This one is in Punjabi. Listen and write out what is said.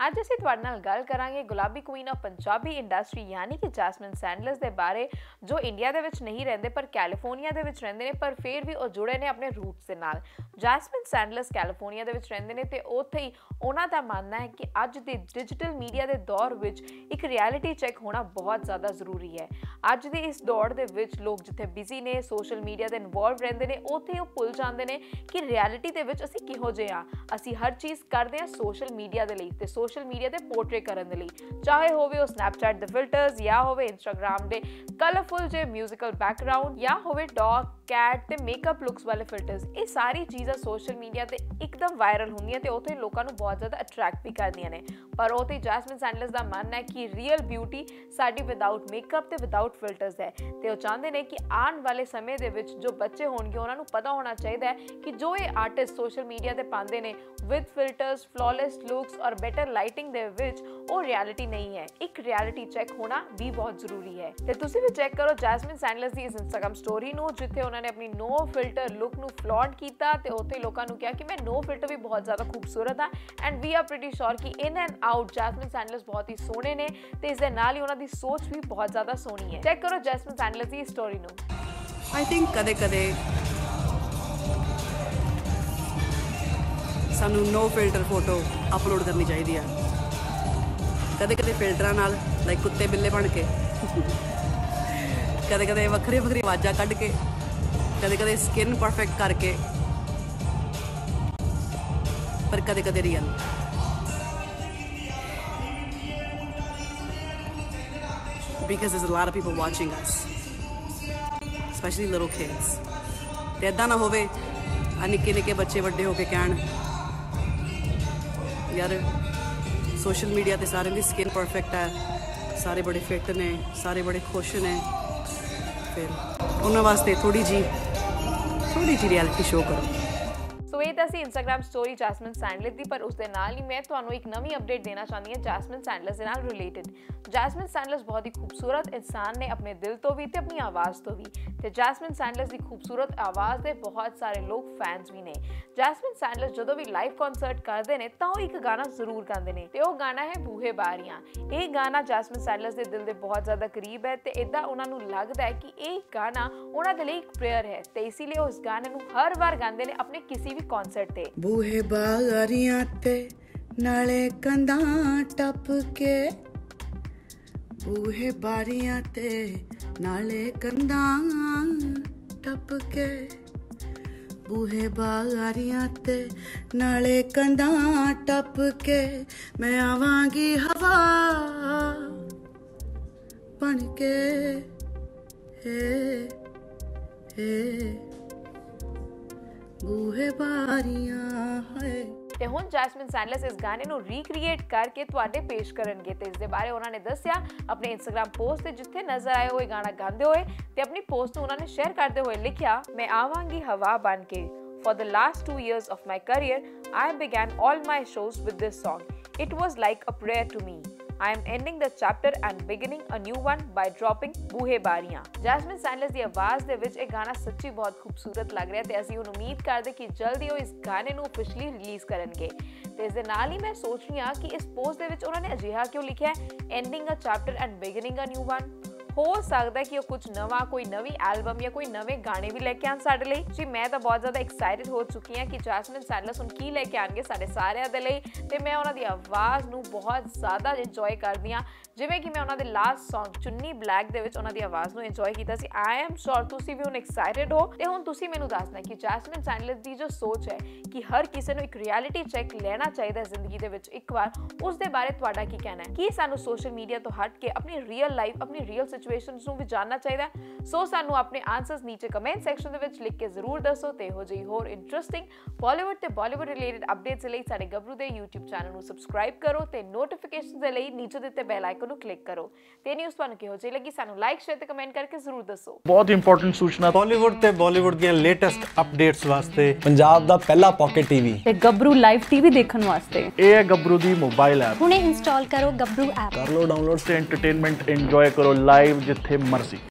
ਅੱਜ ਅਸੀਂ ਤੁਹਾਡੇ ਨਾਲ ਗੱਲ ਕਰਾਂਗੇ ਗੁਲਾਬੀ ਕੁਈਨ ਆਫ ਪੰਜਾਬੀ ਇੰਡਸਟਰੀ यानी कि ਜੈਸਮਿਨ ਸੈਂਡਲਰਸ ਦੇ ਬਾਰੇ, ਜੋ ਇੰਡੀਆ ਦੇ ਵਿੱਚ ਨਹੀਂ ਰਹਿੰਦੇ ਪਰ ਕੈਲੀਫੋਰਨੀਆ ਦੇ ਵਿੱਚ ਰਹਿੰਦੇ ਨੇ, ਪਰ ਫਿਰ ਵੀ ਉਹ ਜੁੜੇ ਨੇ ਆਪਣੇ ਰੂਟਸ ਦੇ ਨਾਲ। ਜੈਸਮਿਨ ਸੈਂਡਲਰਸ ਕੈਲੀਫੋਰਨੀਆ ਦੇ ਵਿੱਚ ਰਹਿੰਦੇ ਨੇ ਤੇ ਉੱਥੇ ਹੀ ਉਹਨਾਂ ਦਾ ਮੰਨਣਾ ਹੈ ਕਿ ਅੱਜ ਦੇ ਡਿਜੀਟਲ ਮੀਡੀਆ ਦੇ ਦੌਰ ਵਿੱਚ ਇੱਕ ਰਿਐਲਿਟੀ ਚੈੱਕ ਹੋਣਾ ਬਹੁਤ ਜ਼ਿਆਦਾ ਜ਼ਰੂਰੀ ਹੈ। ਅੱਜ ਦੇ ਇਸ ਦੌਰ ਦੇ ਵਿੱਚ ਲੋਕ ਜਿੱਥੇ ਬਿਜ਼ੀ ਨੇ, ਸੋਸ਼ਲ ਮੀਡੀਆ ਦੇ ਇਨਵੋਲਵ ਰਹਿੰਦੇ ਨੇ, ਉੱਥੇ ਉਹ ਭੁੱਲ ਜਾਂਦੇ ਨੇ ਕਿ ਰਿਐਲਿਟੀ ਦੇ ਵਿੱਚ ਅਸੀਂ ਕਿਹੋ ਜਿਹੇ ਹਾਂ। ਅਸੀਂ ਹਰ ਚੀਜ਼ ਕਰਦੇ ਹਾਂ ਸੋਸ਼ਲ ਮੀਡੀਆ ਦੇ ਲਈ ਤੇ सोशल मीडिया ਦੇ पोर्ट्रे ਕਰਨ ਦੇ ਲਈ, ਚਾਹੇ ਹੋਵੇ ਉਹ ਸਨੈਪਚੈਟ ਦੇ ਫਿਲਟਰਸ ਜਾਂ ਹੋਵੇ ਇੰਸਟਾਗ੍ਰਾਮ ਦੇ ਕਲਰਫੁਲ ਜੇ ਮਿਊਜ਼ੀਕਲ ਬੈਕਗ੍ਰਾਉਂਡ ਜਾਂ ਹੋਵੇ ਡੌਗ कैट ਤੇ ਮੇਕਅਪ ਲੁੱਕਸ ਵਾਲੇ ਫਿਲਟਰਸ। ਇਹ ਸਾਰੀ ਚੀਜ਼ਾਂ ਸੋਸ਼ਲ ਮੀਡੀਆ ਤੇ ਇੱਕਦਮ ਵਾਇਰਲ ਹੁੰਦੀਆਂ ਤੇ ਉੱਥੇ ਲੋਕਾਂ ਨੂੰ ਬਹੁਤ ਜ਼ਿਆਦਾ ਅਟਰੈਕਟ ਵੀ ਕਰਦੀਆਂ ਨੇ। ਪਰ ਉੱਥੇ ਜੈਸਮਿਨ ਸੈਂਡਲਰਸ ਦਾ ਮੰਨਣਾ ਹੈ ਕਿ ਰੀਅਲ ਬਿਊਟੀ ਸਾਡੀ ਵਿਦਆਊਟ ਮੇਕਅਪ ਤੇ ਵਿਦਆਊਟ ਫਿਲਟਰਸ ਹੈ ਤੇ ਉਹ ਚਾਹੁੰਦੇ ਨੇ ਕਿ ਆਉਣ ਵਾਲੇ ਸਮੇਂ ਦੇ ਵਿੱਚ ਜੋ ਬੱਚੇ ਹੋਣਗੇ ਉਹਨਾਂ ਨੂੰ ਪਤਾ ਹੋਣਾ ਚਾਹੀਦਾ ਹੈ ਕਿ ਜੋ ਇਹ ਆਰਟਿਸਟ ਸੋਸ਼ਲ ਮੀਡੀਆ ਤੇ ਪਾਉਂਦੇ ਨੇ ਵਿਦ ਫਿਲਟਰਸ, ਫਲॉलेस ਲੁੱਕਸ ਔਰ ਬੈਟਰ ਲਾਈਟਿੰਗ ਦੇ ਵਿੱਚ ਉਹ ਰਿਐਲਿਟੀ ਨਹੀਂ ਹੈ। ਇੱਕ ਰਿਐਲਿਟੀ ਚੈੱਕ ਹੋਣਾ ਵੀ ਬਹੁਤ ਜ਼ਰੂਰੀ ਹੈ ਤੇ ਤੁਸੀਂ ਵੀ ਚੈੱਕ ਕਰੋ ਜੈਸਮਿਨ ਸੈਂਡਲਰਸ ਦੀ ਇਸ ਇੰਸਟਾਗ੍ਰਾਮ ਸਟੋਰੀ ਨੂੰ, ਜਿੱਥੇ ਉਹਨਾਂ ਨੇ ਆਪਣੀ नो फिल्टर लुक ਨੂੰ ਫਲੌਂਟ ਕੀਤਾ ਤੇ ਉੱਥੇ ਲੋਕਾਂ ਨੂੰ ਕਿਹਾ ਕਿ ਮੈਂ नो फिल्टर ਵੀ ਬਹੁਤ ਜ਼ਿਆਦਾ ਖੂਬਸੂਰਤ ਹਾਂ and we are pretty sure ਕਿ in and out Jasmine Sandlers ਬਹੁਤ ਹੀ ਸੋਹਣੇ ਨੇ ਤੇ ਇਸ ਦੇ ਨਾਲ ਹੀ ਉਹਨਾਂ ਦੀ ਸੋਚ ਵੀ ਬਹੁਤ ਜ਼ਿਆਦਾ ਸੋਹਣੀ ਹੈ। ਚੈੱਕ ਕਰੋ ਜੈਸਮਿਨ ਸੈਂਡਲਰਸ ਦੀ ਸਟੋਰੀ ਨੂੰ। I think ਕਦੇ ਸਾਨੂੰ नो फिल्टर फोटो ਅਪਲੋਡ ਕਰਨੀ ਚਾਹੀਦੀ ਆ। ਕਦੇ ਫਿਲਟਰਾਂ ਨਾਲ ਲਾਈਕ ਕੁੱਤੇ ਬਿੱਲੇ ਬਣ ਕੇ, ਕਦੇ ਵੱਖਰੀ ਆਵਾਜ਼ਾਂ ਕੱਢ ਕੇ, ਕਦੇ ਸਕਿਨ ਪਰਫੈਕਟ ਕਰਕੇ, ਪਰ ਕਦੇ real. Because there's a lot of people watching us, especially little kids. ਤੇ ਏਦਾਂ ਨਾ ਹੋਵੇ ਆ ਨਿੱਕੇ ਬੱਚੇ ਵੱਡੇ ਹੋ ਕੇ ਕਹਿਣ ਯਾਰ ਸੋਸ਼ਲ ਮੀਡੀਆ ਤੇ ਸਾਰਿਆਂ ਦੀ ਸਕਿਨ ਪਰਫੈਕਟ ਹੈ, ਸਾਰੇ ਬੜੇ ਫਿੱਟ ਨੇ, ਸਾਰੇ ਬੜੇ ਖੁਸ਼ ਨੇ, ਫਿਰ ਉਹਨਾਂ ਵਾਸਤੇ ਥੋੜੀ ਜੀ ਰਿਐਲਿਟੀ ਸ਼ੋ ਕਰੋ। ਸੋ ਇਹ ਤਾਂ ਸੀ ਇੰਸਟਾਗ੍ਰਾਮ ਸਟੋਰੀ ਜੈਸਮਿਨ ਸੈਂਡਲਰਸ ਦੀ, ਪਰ ਉਸ ਦੇ ਨਾਲ ਹੀ ਮੈਂ ਤੁਹਾਨੂੰ ਇੱਕ ਨਵੀਂ ਅਪਡੇਟ ਦੇਣਾ ਚਾਹੁੰਦੀ ਹਾਂ ਜੈਸਮਿਨ ਸੈਂਡਲਰਸ ਦੇ ਨਾਲ ਰਿਲੇਟਡ। ਜੈਸਮਿਨ ਸੈਂਡਲਰਸ ਬਹੁਤ ਹੀ ਖੂਬਸੂਰਤ ਇਨਸਾਨ ਨੇ, ਆਪਣੇ ਦਿਲ ਤੋਂ ਵੀ ਤੇ ਆਪਣੀ ਆਵਾਜ਼ ਤੋਂ ਵੀ, ਤੇ ਜੈਸਮਿਨ ਸੈਂਡਲਰਸ ਦੀ ਖੂਬਸੂਰਤ ਆਵਾਜ਼ ਦੇ ਬਹੁਤ ਸਾਰੇ ਲੋਕ ਫੈਨਸ ਵੀ ਨੇ। ਜੈਸਮਿਨ ਸੈਂਡਲਰਸ ਜਦੋਂ ਵੀ ਲਾਈਵ ਕਨਸਰਟ ਕਰਦੇ ਨੇ ਤਾਂ ਉਹ ਇੱਕ ਗਾਣਾ ਜ਼ਰੂਰ ਗਾਉਂਦੇ ਨੇ ਤੇ ਉਹ ਗਾਣਾ ਹੈ ਬੂਹੇ ਬਾਰੀਆਂ। ਇਹ ਗਾਣਾ ਜੈਸਮਿਨ ਸੈਂਡਲਰਸ ਦੇ ਦਿਲ ਦੇ ਬਹੁਤ ਜ਼ਿਆਦਾ ਕਰੀਬ ਹੈ ਤੇ ਇਦਾਂ ਉਹਨਾਂ ਨੂੰ ਲੱਗਦਾ ਹੈ ਕਿ ਇਹ ਗਾਣਾ ਉਹਨਾਂ ਦੇ ਲਈ ਇੱਕ ਪ੍ਰੇਅਰ ਹੈ ਤੇ ਇਸੇ ਲਈ ਉਹ ਇਸ ਗਾਣੇ ਨੂੰ ਹਰ ਵਾਰ ਗਾਉਂਦੇ ਨੇ ਆਪਣੇ ਕਿਸੇ ਵੀ ਕਨਸਰਟ ਤੇ। ਬੂਹੇ ਬਾਰੀਆਂ ਤੇ ਨਾਲੇ ਕੰਧਾਂ ਟੱਪ ਕੇ, ਬੂਹੇ ਬਾਰੀਆਂ ਤੇ ਨਾਲੇ ਕੰਧਾਂ ਟੱਪ ਕੇ, ਬੂਹੇ ਬਾਰੀਆਂ ਤੇ ਨਾਲੇ ਕੰਧਾਂ ਟੱਪ ਕੇ, ਮੈਂ ਆਵਾਂਗੀ ਹਵਾ ਬਣ ਕੇ, ਬੂਹੇ ਬਾਰੀਆਂ ਹੈ। ਤੇ ਹੁਣ ਜੈਸਮਿਨ ਸੈਂਡਲਰਸ ਇਸ ਗਾਣੇ ਨੂੰ ਰੀਕ੍ਰੀਏਟ ਕਰਕੇ ਤੁਹਾਡੇ ਪੇਸ਼ ਕਰਨਗੇ ਤੇ ਇਸ ਦੇ ਬਾਰੇ ਉਹਨਾਂ ਨੇ ਦੱਸਿਆ ਆਪਣੇ ਇੰਸਟਾਗ੍ਰਾਮ ਪੋਸਟ ਤੇ, ਜਿੱਥੇ ਨਜ਼ਰ ਆਏ ਹੋਏ ਗਾਣਾ ਗਾਉਂਦੇ ਹੋਏ ਤੇ ਆਪਣੀ ਪੋਸਟ ਨੂੰ ਉਹਨਾਂ ਨੇ ਸ਼ੇਅਰ ਕਰਦੇ ਹੋਏ ਲਿਖਿਆ, ਮੈਂ ਆਵਾਂਗੀ ਹਵਾ ਬਣ ਕੇ। For the last 2 years of my career, I began all my shows with this song. It was like a prayer to me. I am ending the chapter and beginning a new one by dropping ਬੂਹੇ ਬਾਰੀਆਂ। ਜੈਸਮਿਨ ਸੈਂਡਲਰਸ ਦੀ ਆਵਾਜ਼ ਦੇ ਵਿੱਚ ਇਹ ਗਾਣਾ ਸੱਚੀ ਬਹੁਤ ਖੂਬਸੂਰਤ ਲੱਗ ਰਿਹਾ ਤੇ ਅਸੀਂ ਹੁਣ ਉਮੀਦ ਕਰਦੇ ਕਿ ਜਲਦੀ ਉਹ ਇਸ ਗਾਣੇ ਨੂੰ officially ਰਿਲੀਜ਼ ਕਰਨਗੇ। ਤੇ ਇਸ ਦੇ ਨਾਲ ਹੀ ਮੈਂ ਸੋਚ ਰਹੀ ਹਾਂ ਕਿ ਇਸ ਪੋਸਟ ਦੇ ਵਿੱਚ ਉਹਨਾਂ ਨੇ ਅਜਿਹਾ ਕਿਉਂ ਲਿਖਿਆ ਹੈ, ending a chapter and beginning a new one। ਹੋ ਸਕਦਾ ਕਿ ਉਹ ਕੁਝ ਨਵਾਂ, ਕੋਈ ਨਵੀਂ ਐਲਬਮ ਜਾਂ ਕੋਈ ਨਵੇਂ ਗਾਣੇ ਵੀ ਲੈ ਕੇ ਆਉਣ ਸਾਡੇ ਲਈ। ਜੀ ਮੈਂ ਤਾਂ ਬਹੁਤ ਜ਼ਿਆਦਾ ਐਕਸਾਈਟਡ ਹੋ ਚੁੱਕੀ ਹਾਂ ਕਿ ਜੈਸਮਿਨ ਸੈਂਡਲਰਸ ਹੁਣ ਕੀ ਲੈ ਕੇ ਆਉਣਗੇ ਸਾਡੇ ਸਾਰਿਆਂ ਦੇ ਲਈ ਤੇ ਮੈਂ ਉਹਨਾਂ ਦੀ ਆਵਾਜ਼ ਨੂੰ ਬਹੁਤ ਜ਼ਿਆਦਾ ਇੰਜੋਏ ਕਰਦੀ ਹਾਂ, ਜਿਵੇਂ ਕਿ ਮੈਂ ਉਹਨਾਂ ਦੇ ਲਾਸਟ ਸੌਂਗ ਚੁੰਨੀ ਬਲੈਕ ਦੇ ਵਿੱਚ ਉਹਨਾਂ ਦੀ ਆਵਾਜ਼ ਨੂੰ ਇੰਜੋਏ ਕੀਤਾ ਸੀ। ਆਈ ਐਮ ਸ਼ੋਰ ਤੁਸੀਂ ਵੀ ਹੁਣ ਐਕਸਾਈਟਡ ਹੋ ਤੇ ਹੁਣ ਤੁਸੀਂ ਮੈਨੂੰ ਦੱਸਣਾ ਕਿ ਜੈਸਮਿਨ ਸੈਂਡਲਰਸ ਦੀ ਜੋ ਸੋਚ ਹੈ ਕਿ ਹਰ ਕਿਸੇ ਨੂੰ ਇੱਕ ਰਿਐਲਿਟੀ ਚੈੱਕ ਲੈਣਾ ਚਾਹੀਦਾ ਜ਼ਿੰਦਗੀ ਦੇ ਵਿੱਚ ਇੱਕ ਵਾਰ, ਉਸ ਦੇ ਬਾਰੇ ਤੁਹਾਡਾ ਕੀ ਕਹਿਣਾ ਹੈ? ਕੀ ਸਾਨੂੰ ਸੋਸ਼ਲ ਮੀਡੀਆ ਤੋਂ ਹਟ ਕੇ ਆਪਣੀ ਰੀਅਲ ਲਾਈਫ, ਆਪਣੀ ਰੀਅਲ ਸਿਚੁਏਸ਼ਨਸ ਨੂੰ ਵੀ ਜਾਣਨਾ ਚਾਹੀਦਾ? ਸੋ ਸਾਨੂੰ ਆਪਣੇ ਆਨਸਰਸ ਨੀਚੇ ਕਮੈਂਟ ਸੈਕਸ਼ਨ ਦੇ ਵਿੱਚ ਲਿਖ ਕੇ ਜ਼ਰੂਰ ਦੱਸੋ ਤੇ ਇਹੋ ਜਿਹੀ ਹੋਰ ਇੰਟਰਸਟਿੰਗ ਬਾਲੀਵੁੱਡ ਤੇ ਬਾਲੀਵੁੱਡ ਰਿਲੇਟਡ ਅਪਡੇਟਸ ਲਈ ਸਾਡੇ ਗੱਭਰੂ ਦੇ YouTube ਚੈਨਲ ਨੂੰ ਸਬਸਕ੍ਰਾਈਬ ਕਰੋ ਤੇ ਨੋਟੀਫਿਕੇਸ਼ਨਸ ਦੇ ਲਈ ਨੀਚੇ ਦਿੱਤੇ ਬੈਲ ਆਈਕਨ ਨੂੰ ਕਲਿੱਕ ਕਰੋ। ਤੇ ਨਿਊਜ਼ ਤੁਹਾਨੂੰ ਕਿਹੋ ਜਿਹੀ ਲੱਗੀ ਸਾਨੂੰ ਲਾਈਕ, ਸ਼ੇਅਰ ਤੇ ਕਮੈਂਟ ਕਰਕੇ ਜ਼ਰੂਰ ਦੱਸੋ। ਬਹੁਤ ਇੰਪੋਰਟੈਂਟ ਸੂਚਨਾ ਬਾਲੀਵੁੱਡ ਤੇ ਬਾਲੀਵੁੱਡ ਦੀਆਂ ਲੇਟੈਸਟ ਅਪਡੇਟਸ ਵਾਸਤੇ ਪੰਜਾਬ ਦਾ ਪਹਿਲਾ ਪਾਕਟ ਟੀਵੀ ਤੇ ਗੱਭਰੂ ਲਾਈਵ ਟੀਵੀ ਦੇਖਣ ਵਾਸਤੇ ਇਹ ਹੈ ਗੱਭਰੂ ਦੀ ਮੋਬਾਈਲ ਐਪ। ਹੁਣੇ ਇੰਸਟਾਲ ਕਰੋ ਗੱਭਰੂ ਐਪ, ਕਰ ਲਓ ਡਾਊਨਲੋਡ ਤੇ ਐਂਟਰਟੇਨਮੈਂਟ ਇੰਜੋਏ ਕਰੋ ਲਾਈਵ ਜਿੱਥੇ ਮਰਜ਼ੀ।